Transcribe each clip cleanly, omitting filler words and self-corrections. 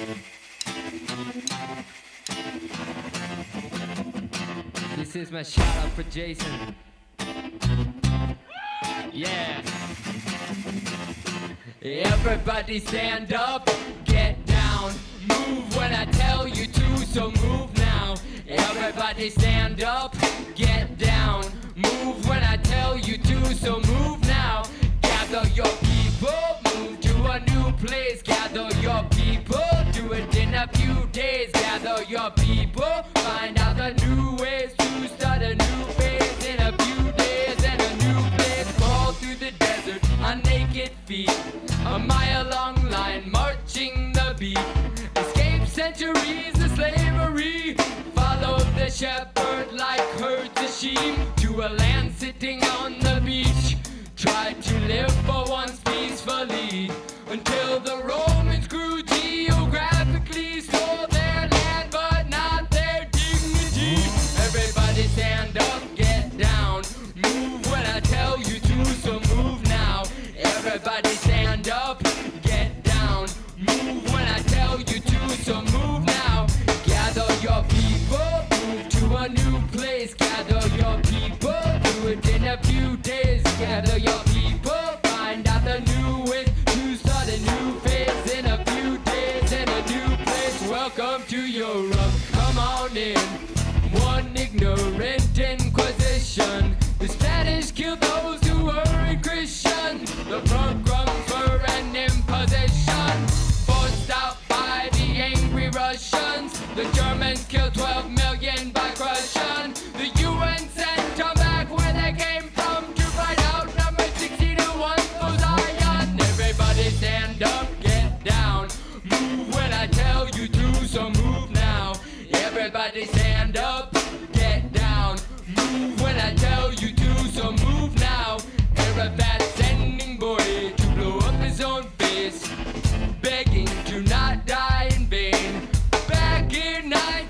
This is my shout out for Jason. Yeah. Everybody stand up, get down, move when I tell you to, so move now. Everybody stand up, get down, move when I tell you to, so move now. Gather your people, move to a new place. Gather your people, do it in a few days. Gather your people, find out the new ways to start a new phase in a few days and a new place. Crawl through the desert on naked feet, a mile-long line marching the beat. Escape centuries of slavery, follow the shepherd like herds of sheep to a land sitting on the beach. Try to live for once peacefully until the Romans grew geographically, stole their land but not their dignity. Everybody stand up, get down, move when I tell you to, so move now. Everybody stand up, get down, move when I tell you to, so move now. Gather your people, move to a new place. Gather your people, do it in a few days. Gather your people, find out the new ways to start a new phase in a few days in a new place. Welcome to Europe, come on in. One ignorant inquisition. The Spanish killed those who weren't Christian. The pogroms were an imposition, forced out by the angry Russians. The Germans killed 12 million by crushing. The UN sent them back where they came from to find out number 60 to 1 for Zion. Everybody stand up, get down, move when I tell you to, so move now. Everybody stand up, get down, move when I tell you to, so move now. Arafat sending boy to blow up his own face, begging to not die in vain. Back in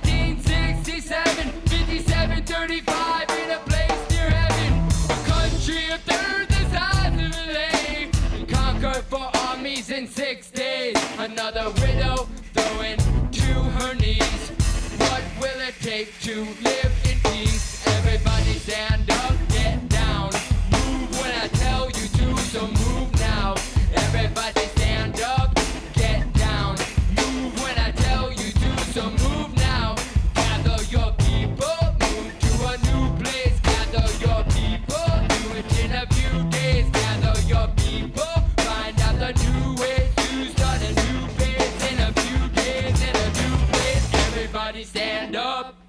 1967, 57, 35, in a place near heaven, a country a third the size of LA, conquered 4 armies in 6 days. Another widow throwing to her knees. What will it take to live in peace? Everybody stand up, get down, move when I tell you to, so move now. Everybody stand up, get down, move when I tell you to, so move now. Gather your people, move to a new place. Gather your people, do it in a few days. Gather your people, find out the new ways to start a new phase in a few days in a new place. Everybody stand up.